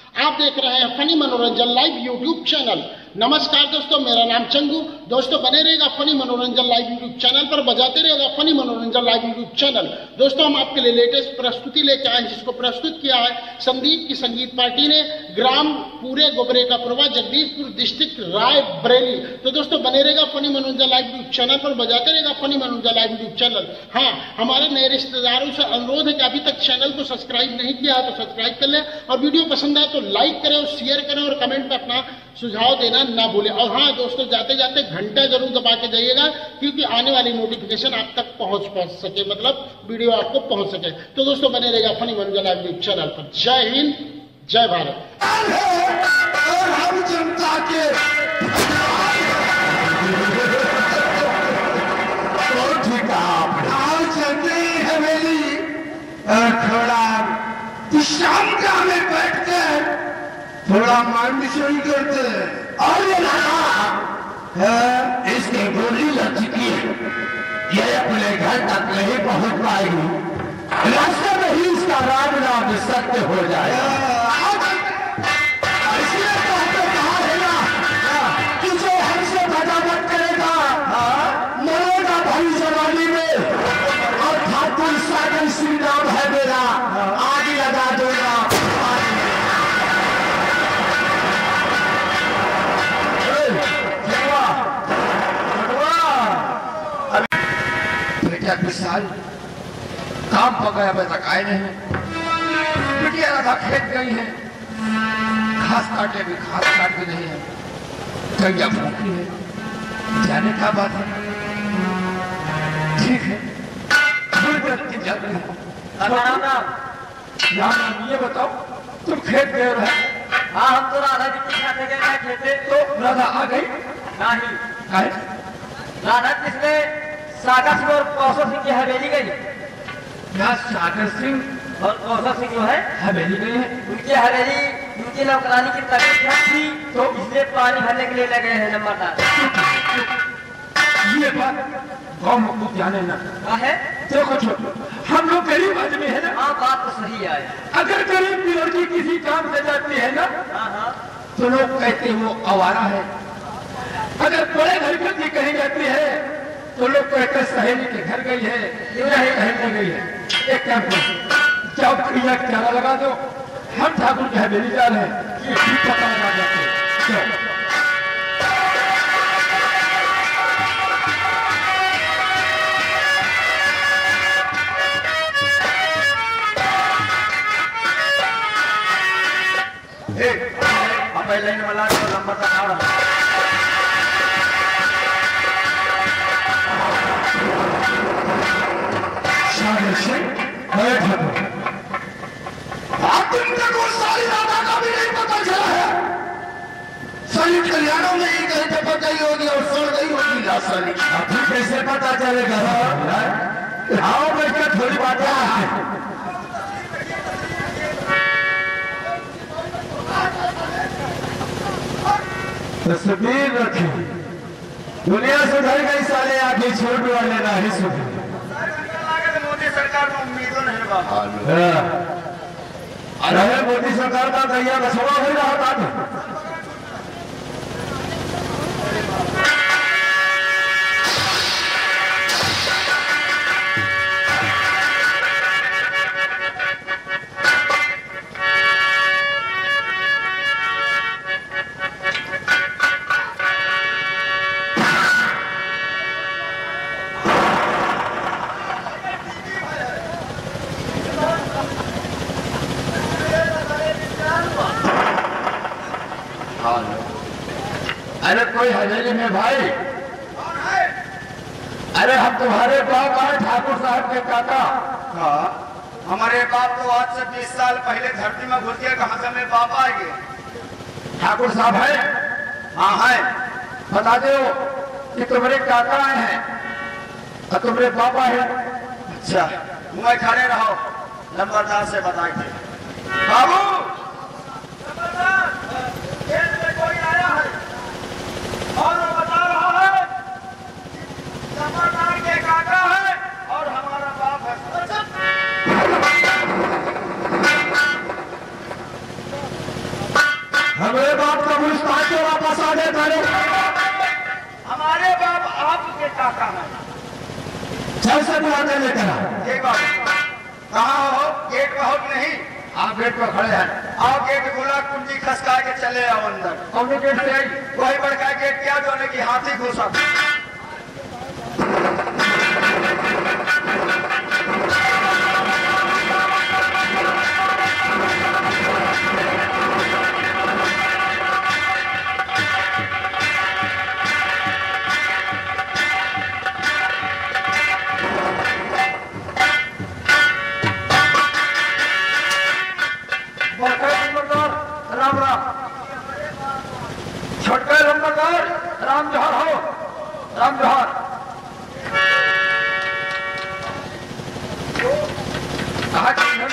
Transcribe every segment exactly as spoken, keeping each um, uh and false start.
आप देख रहे हैं फनी मनोरंजन लाइव यूट्यूब चैनल। नमस्कार दोस्तों, मेरा नाम चंगू। दोस्तों बने रहेगा फनी मनोरंजन लाइव यूट्यूब चैनल पर, बजाते रहेगा फनी मनोरंजन लाइव यूट्यूब चैनल। दोस्तों हम आपके लिए लेटेस्ट प्रस्तुति लेके आए, जिसको प्रस्तुत किया है संदीप की संगीत पार्टी ने, ग्राम पूरे गोबरे का प्रभा, जगदीशपुर डिस्ट्रिक्ट, रायबरेली। तो दोस्तों बने रहेगा फनी मनोरंजन लाइव यूट्यूब चैनल पर, बजाते रहेगा फनी मनोरंजन लाइव यूट्यूब चैनल। हाँ, हमारे नए रिश्तेदारों से अनुरोध है कि अभी तक चैनल को सब्सक्राइब नहीं किया है तो सब्सक्राइब कर लें, और वीडियो पसंद आए तो लाइक करें और शेयर करें, और कमेंट में अपना सुझाव देना ना भूलें। और हाँ दोस्तों, जाते जाते घंटा जरूर दबा के जाइएगा, क्योंकि आने वाली नोटिफिकेशन आप तक पहुंच पहुंच सके, मतलब वीडियो आपको पहुंच सके। तो दोस्तों बने रहेगा फनी मनोरंजन लाइव यूट्यूब चैनल पर। जय हिंद, जय भारत। और हम जनता के हवेली थोड़ा शांता में बैठ कर थोड़ा माइंड चोरी करते हैं। और ये लगा इसकी गोली लग चुकी है, ये अपने घर तक नहीं पहुंच पाएगी, रास्ते में ही इसका राम नाम सत्य हो जाएगा। इसलिए कहते कहा है ना कि जो हमसे बगावत करेगा मरेगा भाई जवानी में, और ठाकुर सागर श्री राम है मेरा, आगे लगा दूंगा। बेटा विशाल काम पकाया अभी तक आए नहीं, बिटिया राधा खेत गई है, घास काटे भी घास काट भी नहीं है, गैया भूखी है, जाने क्या बात है। ठीक है, ये बताओ तुम खेत गए हो? हाँ, हम तो राधा जी के साथ गए खेते। तो राधा आ गई नहीं? है? राधा किसने सागर सिंह और कौशल सिंह की हवेली गई। यहाँ सागर सिंह और कौशल सिंह जो है हवेली गई है, उनकी हवेली उनकी नौकरानी की तबीयत खराब थी, तो इसलिए पानी भरने के लिए लगे हैं नंबरदार। ये बात गाँव में खूब जाने ना है। देखो छोटो, हम लोग गरीब आदमी है ना। हाँ, बात तो सही है। अगर गरीब की लड़की किसी काम से जाती है ना, तो लोग कहते हैं वो आवारा है। अगर बड़े घर की कहीं जाती है तो लोग कहते सहेली के घर गई है, नहीं कहीं गई है। एक काम करो, जाओ क्रिया क्या लगा दो, हम ठाकुर की हवेली जा रहे हैं, ये ठीक पता लगा जाते। पहले वाला नंबर तक आ रहा है। तुमको सारी राधा का भी नहीं पता चला है, सारी कल्याणों में ही कहीं पे पता ही होगी और सड़ गई होगी रासायनिक। अभी कैसे पता चलेगा? आओ बैठकर थोड़ी बात है। तस्वीर रखी, दुनिया सुधर गई, साले आगे छोड़ वाले ना ही सुधर। मोदी सरकार में उम्मीदों नहीं बाबा। अरे मोदी सरकार का दैया बसवा हो रहा था। अरे कोई हवेली में भाई? अरे हम तुम्हारे बाप आए, ठाकुर साहब के काका। हाँ, हमारे बाप तो आज से बीस साल पहले धरती में घुस गए, कहाँ से हमें बाप आएंगे? ठाकुर साहब है? हाँ है। बता दो कि तुम्हारे काका आए हैं और तुम्हारे पापा है। अच्छा, तुम्हें खड़े रहो, नंबरदार से बताए थे। बाबू, कोई आया है और वो बता रहा है नंबरदार के काका है और हमारा बाप है। हमारे बाप का गुलिस्तान से वापस आ गए तारे। हमारे बाप आपके काका हैं। चल से बुलाते लेकर ये बात कहाँ हो? गेट पर हो कि नहीं? आप गेट पर खड़े हैं। आओ गेट खुला, कुंजी खसका के चले आओ अंदर। कौन गेट से आई? वही बड़का गेट क्या जो कि हाथी घुसा। राम राम। छोटका लंबरदार राम जोहर हो। राम जोहर। कहा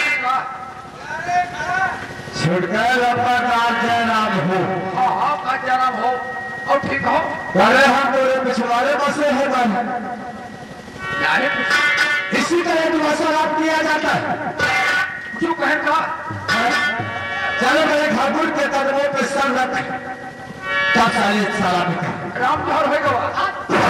छोटका लंबरदार जय राम हो। हाँ हाँ का जय राम हो। और ठीक हो? अरे हम तेरे पिछवाड़े बसे हैं बन। इसी तरह दुआसरात किया जाता है। क्यों कहें का? चलो मेरे ठाकुर के कदमों पे सर रख तब सारे सारा बिका। राम जोहर होगा।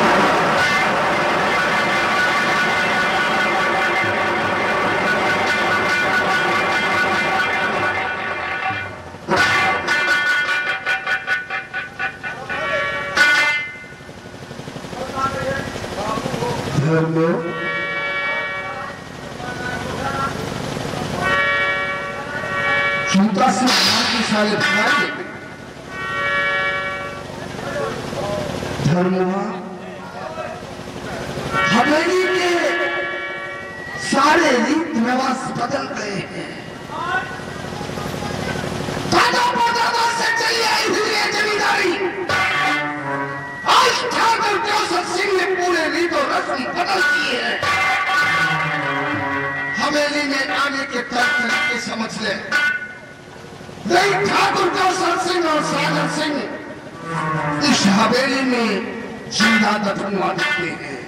धर्मो जूता से की सारे धर्मवा हवेली के सारे रीत रिवाज बदल गए हैं। दादा परदादा से चली आई हुई है जमींदारी। आज ठाकुर कौशल सिंह ने पूरे रीत और रस्म बदल दिए हैं। हवेली में आने के तौर तरीके समझ ले। नहीं ठाकुर कौशल सिंह और सागर सिंह इस हवेली में जिंदा दफनवा देते हैं।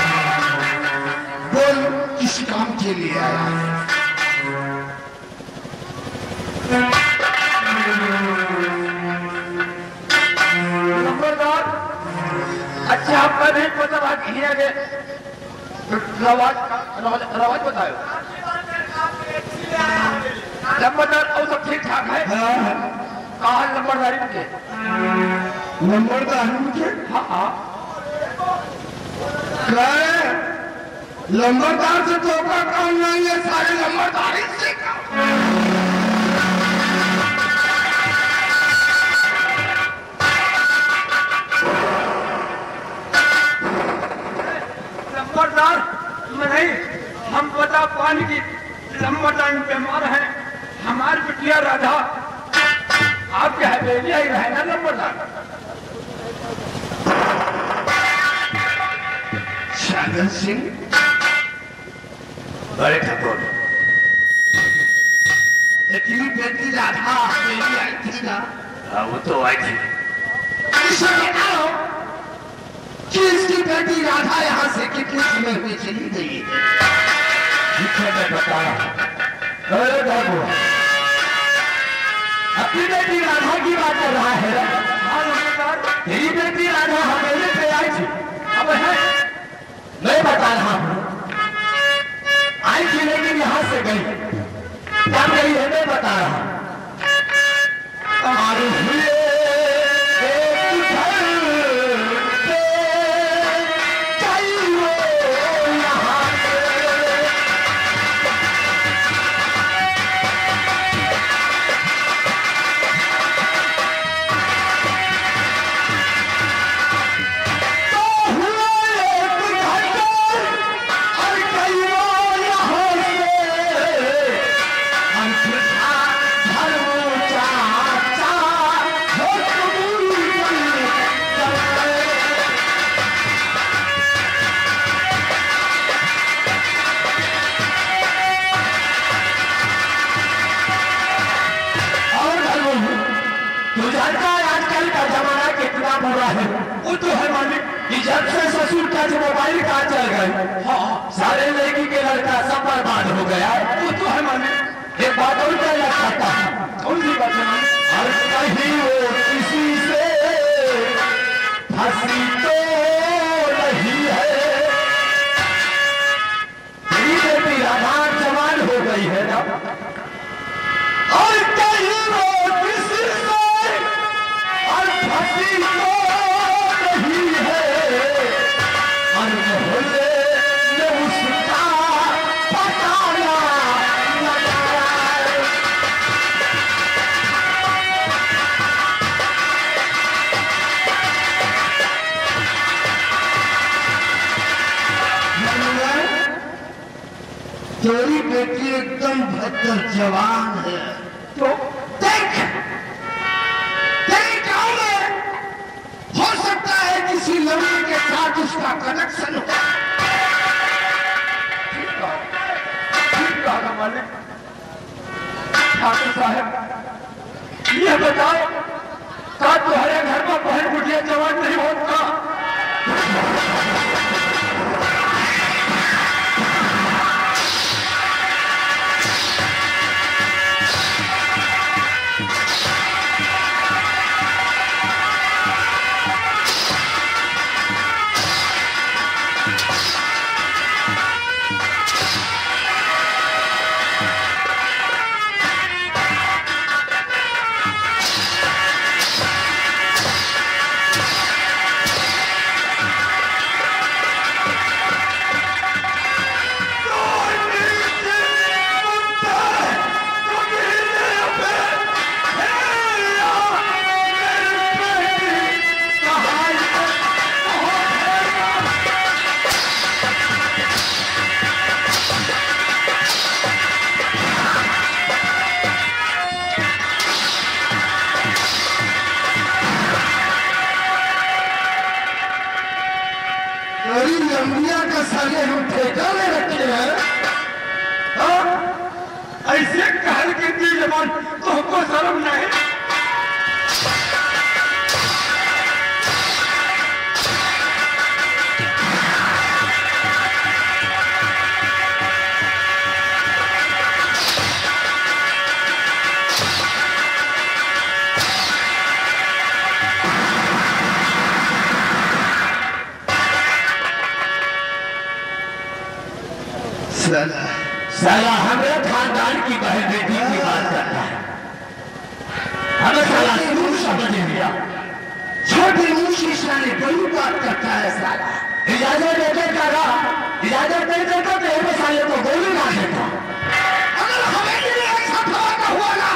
बोल किस काम के लिए आया है? नंबरदार अच्छा आपका नहीं पता बात ही आगे रवाज रवाज बताओ। नंबरदार और सब ठीक ठाक है? कहा नंबरदारी के? नंबरदारी के? हाँ हाँ नंबरदार से तो का काम नहीं है, सारे नंबरदारी से नंबरदार नहीं। हम पता पानी की नंबरदार बीमार है। हमारी बिटिया राधा आपके हवेली आई रहे ना नंबरदार। सागर सिंह बड़े ठाकुर तेरी बेटी राधा हवेली आई थी ना? हाँ वो तो आई थी। इसे बताओ कि इसकी बेटी राधा यहाँ से कितने समय हुई चली गई है? मैं बता अरे बाबू अपनी बेटी राधा की बात कर रहा है। तेरी बेटी राधा हवेली पे आई थी। अब है मैं बता रहा हूँ आई थी लेकिन यहाँ से गई। क्या गई है मैं बता रहा हूँ। और हुए एक घर पे कई वो यहाँ बुरा है। वो तो है मालिक कि जब से ससुर का जो मोबाइल का चल गए हाँ सारे लड़की के लड़का सब बर्बाद हो गया। वो तो है मालिक। एक बात और क्या याद करता है? कौन सी बात है? और कहीं हंसी तो नहीं है, तेरी बेटी राधा जवान हो गई है ना, और कहीं वो किसी से और हंसी तो नहीं है, और मोहल्ले में उसका पता ना लगा। तेरी बेटी एकदम भद्र जवान है, तो देख तेरे गांव में हो सकता है किसी लड़के के साथ उसका कनेक्शन हो। ठीक कहा, ठीक कहा मालिक। ठाकुर साहब ये बताओ, का तुम्हारे घर में बहन बुढ़िया जवान नहीं होता? लंबिया का साले हम ठेका में रखे हैं। हाँ? ऐसे कहल के दी जवान तो हमको शर्म नहीं? साला साला हमें खानदान की बहन बेटी की बात करता है, हमें साला सुन समझ लिया। छोटी मुंशी साले बड़ी बात करता है साला। इजाजत देते करा, इजाजत नहीं देता तो एक साले को गोली ना देता। अगर हमें के लिए ऐसा धमाका हुआ ना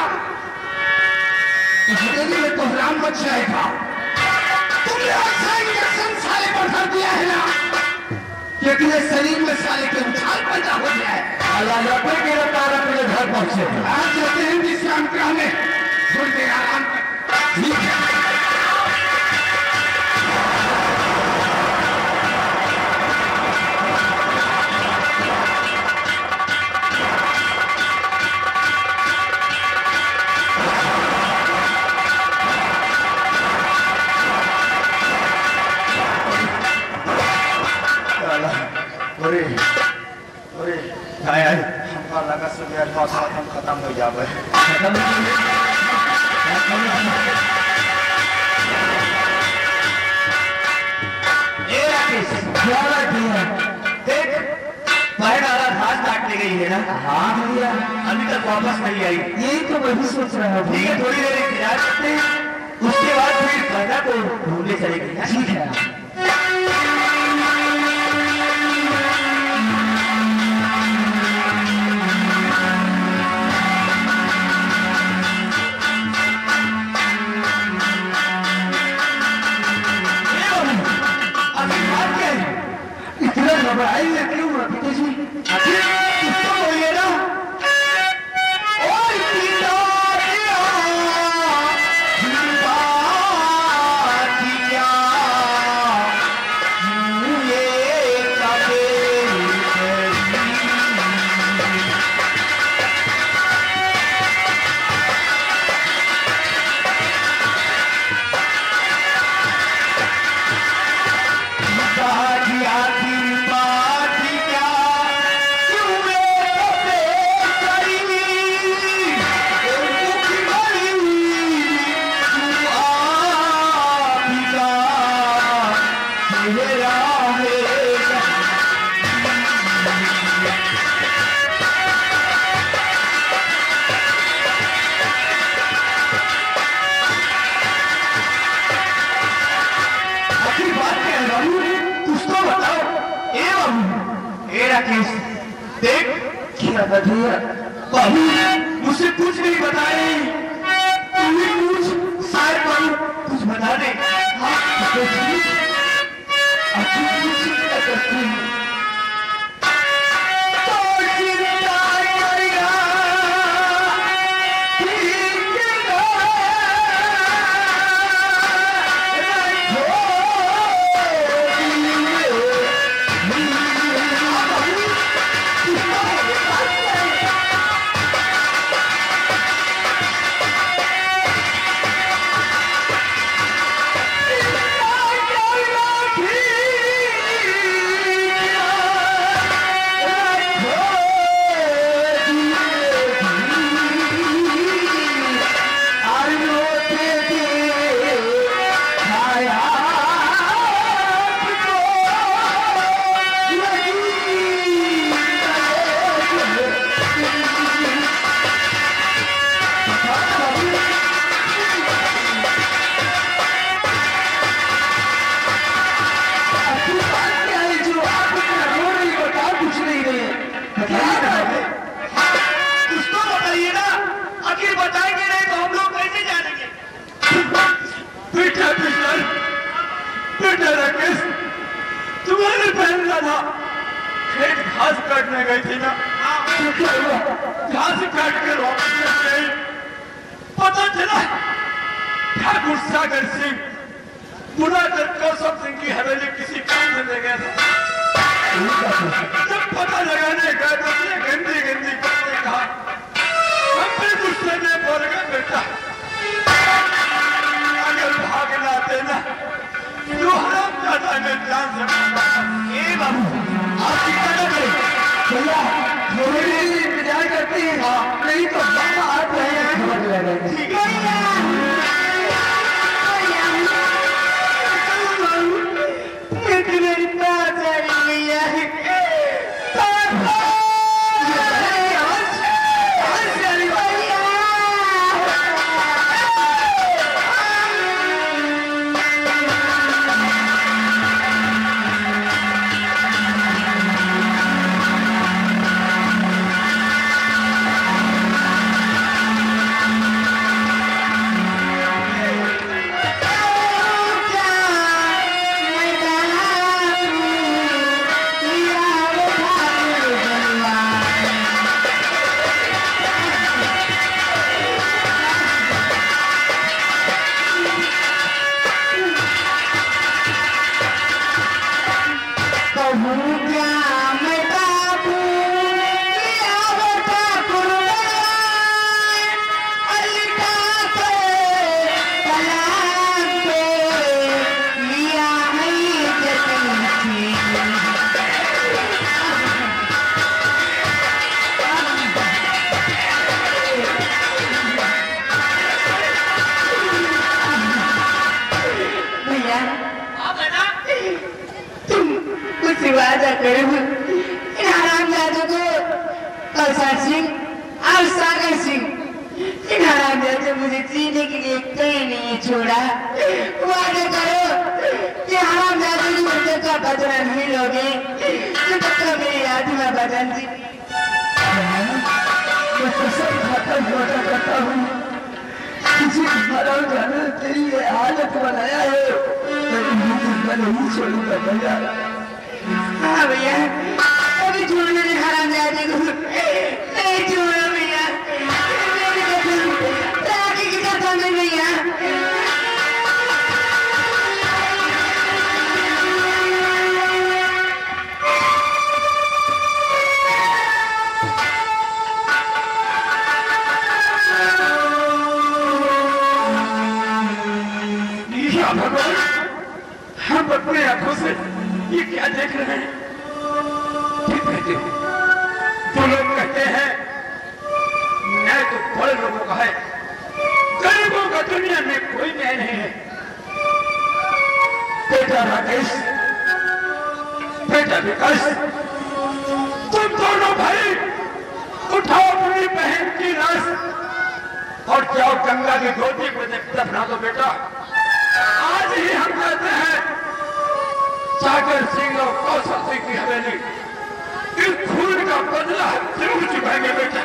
तो हमारे लिए तो हराम मच जाएगा। तुमने ऐसा इंजेक्शन साले पर भर दिया है ना कि अपने शरीर में साले के उछाल पैदा हो जाए। अल्लाह अपने गिरफ्तार अपने घर पहुंचे। आज जाते हैं विश्राम कराने, थोड़ी देर आराम कर। ठीक है। अरे अरे आय आय हमका लगा सुबह पास खत्म खत्म हो जावे। ये राकेश क्या बात है? देख बहन आ रहा घास काटने गई है ना। हाँ भैया अभी तक वापस नहीं आई। यही तो मैं भी सोच रहा हूँ। ठीक है थोड़ी देर इंतजार करते हैं, उसके बाद फिर गंगा को ढूंढने चलेगी। ठीक है। इतना घबराई है क्यों पिताजी? अभी इसको बोलिए ना। ओए पिता आधी आधी बात मेरा केस देख क्या बधिया बहू मुझसे कुछ नहीं बताई, तू ही कुछ शायद बहू कुछ बता दे। हाँ अच्छी कुछ क्या करती है तुम्हारे बहन का था खेत घास काटने गई थी ना, घास काट कर वापस गई, पता चला ठाकुर सागर सिंह बुलाकर कौशल सिंह की हवेली किसी काम से ले गया था। जब पता लगाने गए तो उसने गंदी गंदी बातें कहा, अपने गुस्से में बोल गया बेटा अगर भाग लाते ना तो हराम जाता है जान से। ए बाबू आप चिंता न करें भैया, मेरी इंतजार करते हैं, नहीं तो बाबा आप रहे हैं। ठीक है मेरी बात है भैया, वादा करूँ इन हरामजादों को कौशल सिंह और सागर सिंह, इन हरामजादों मुझे जीने के लिए कहीं नहीं छोड़ा। वादा करो कि हरामजादों की मुझे का बदला नहीं लोगे, जब तक मेरी आत्मा बदल दी। मैं कसम खाकर वादा करता हूँ किसी हरामजादे ने तेरी ये हालत बनाया है मैं नहीं छोड़ूंगा भैया। हाँ भैया अभी छोड़ने नहीं हरामजादे को नहीं छोड़ो भैया, मेरी कसम राखी की कसम है भैया। भगवान हम अपने आंखों से ये क्या देख रहे हैं? ठीक कहते हैं, जो लोग कहते हैं न्याय तो बड़े लोगों का है, गरीबों का दुनिया में कोई न्याय नहीं है। बेटा राकेश, बेटा विकास, तुम दोनों भाई उठाओ अपनी बहन की लाश और जाओ गंगा की गोदी को दफना दो। बेटा आज ही हम कहते हैं सागर सिंह और कौशल सिंह की हवेली इस खून का बदला जरूर चुकाएंगे बेटा।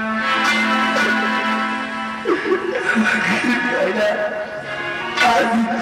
आज